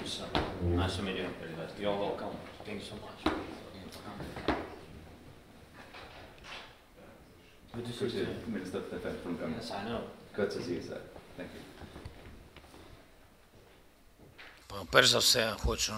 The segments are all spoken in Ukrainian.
So nice to meet you. You're welcome. Thank you so much. Good to see you. Minister of Defense from Germany. Yes, I know. Good to see you, sir. Thank you. Перш за все, хочу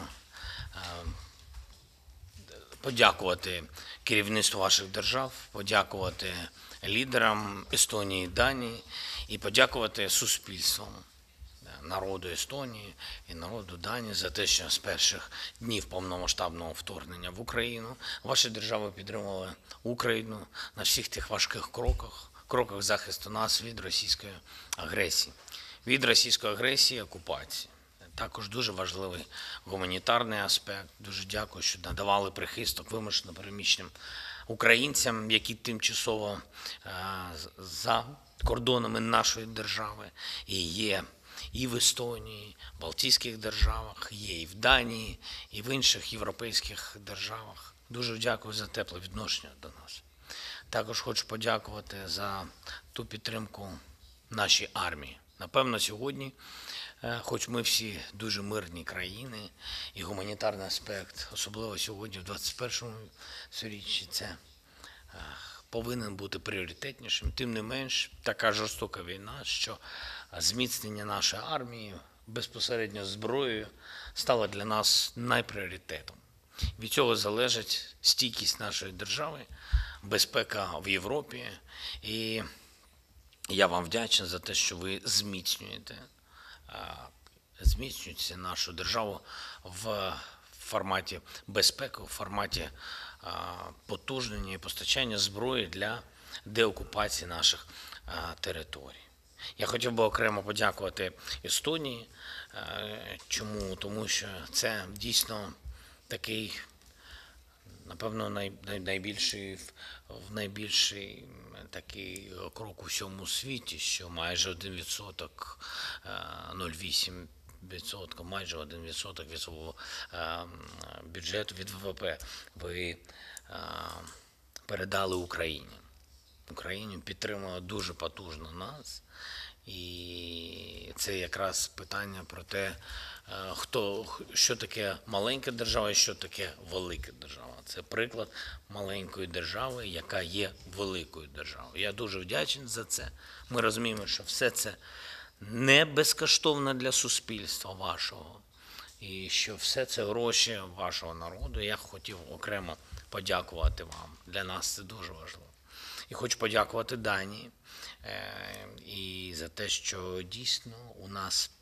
подякувати керівництву ваших держав, подякувати лідерам Естонії і Данії і подякувати суспільству, народу Естонії і народу Данії за те, що з перших днів повномасштабного вторгнення в Україну ваші держави підтримували Україну на всіх тих важких кроках захисту нас від російської агресії. Від російської агресії, окупації. Також дуже важливий гуманітарний аспект. Дуже дякую, що надавали прихисток вимушено переміщеним українцям, які тимчасово за кордонами нашої держави і є і в Естонії, в Балтійських державах, є і в Данії, і в інших європейських державах. Дуже дякую за тепле відношення до нас. Також хочу подякувати за ту підтримку нашій армії. Напевно, сьогодні, хоч ми всі дуже мирні країни, і гуманітарний аспект, особливо сьогодні, в 21-му сторіччі, це повинен бути пріоритетнішим. Тим не менш, така жорстока війна, що зміцнення нашої армії безпосередньо зброєю стало для нас найпріоритетом. Від цього залежить стійкість нашої держави, безпека в Європі. І я вам вдячний за те, що ви зміцнюєте нашу державу в форматі безпеки, в форматі потужнення і постачання зброї для деокупації наших територій. Я хотів би окремо подякувати Естонії. Чому? Тому що це дійсно такий, напевно, найбільший такий крок у всьому світі, що майже 1%, 0,8%, майже 1% від свого бюджету, від ВВП ви передали Україні. Україна підтримала дуже потужно нас. І це якраз питання про те, що таке маленька держава і що таке велика держава. Це приклад маленької держави, яка є великою державою. Я дуже вдячний за це. Ми розуміємо, що все це не безкоштовно для суспільства вашого. І що все це гроші вашого народу. Я хотів окремо подякувати вам. Для нас це дуже важливо. І хочу подякувати Данії і за те, що дійсно у нас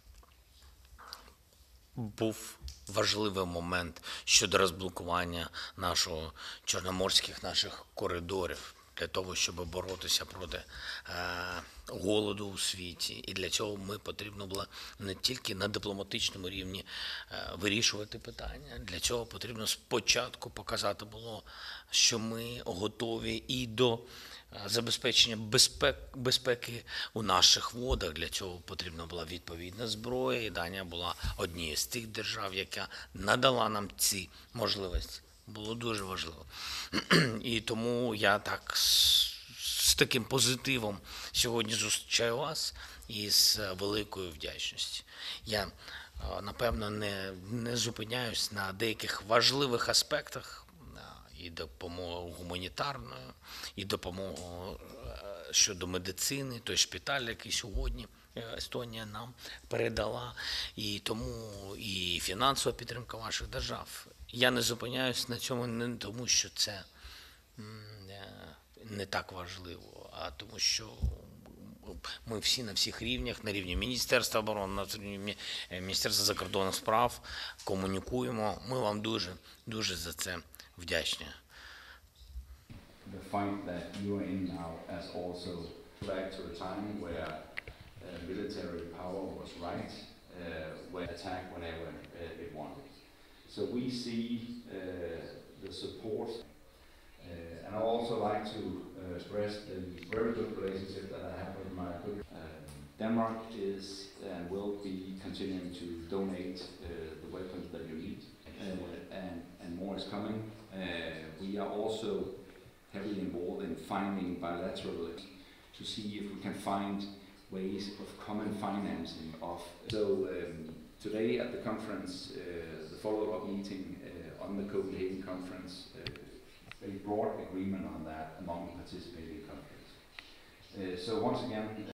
був важливий момент щодо розблокування чорноморських наших коридорів для того, щоб боротися проти голоду у світі. І для цього ми потрібно було не тільки на дипломатичному рівні вирішувати питання. Для цього потрібно спочатку показати було, що ми готові і до забезпечення безпеки у наших водах. Для цього потрібна була відповідна зброя, і Данія була однією з тих держав, яка надала нам ці можливості. Було дуже важливо. І тому я так з таким позитивом сьогодні зустрічаю вас і з великою вдячністю. Я, напевно, не зупиняюсь на деяких важливих аспектах, і допомогу гуманітарною, і допомогу щодо медицини, той шпиталь, який сьогодні Естонія нам передала, і тому і фінансова підтримка ваших держав. Я не зупиняюсь на цьому не тому, що це не так важливо, а тому, що ми всі на всіх рівнях, на рівні Міністерства оборони, на рівні Міністерства закордонних справ комунікуємо. Ми вам дуже за це вдячні. The fight that you are in now as also back to a time where military power was right, where attack whenever it wanted. So we see the support, and I also like to express the very good relationship that I have with my good. Denmark is and will be continuing to donate the weapons that you need, and more is coming. We are also heavily involved in finding bilateral to see if we can find ways of common financing of. So Today at the conference, the follow-up meeting on the Copenhagen conference, a broad agreement on that among the participating countries. So once again,